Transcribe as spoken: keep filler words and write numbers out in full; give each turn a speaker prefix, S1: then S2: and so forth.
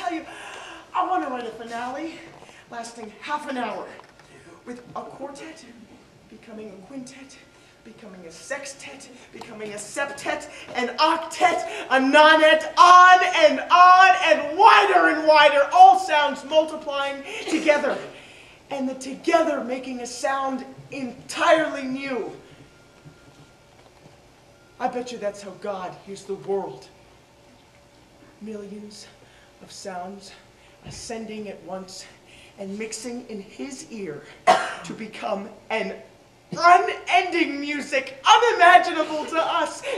S1: tell you, I want to write a finale lasting half an hour with a quartet becoming a quintet, becoming a sextet, becoming a septet, an octet, a nonet, on and on and wider and wider, all sounds multiplying together, and the together making a sound entirely new. I bet you that's how God hears the world. Millions of sounds ascending at once and mixing in his ear to become an unending music unimaginable to us.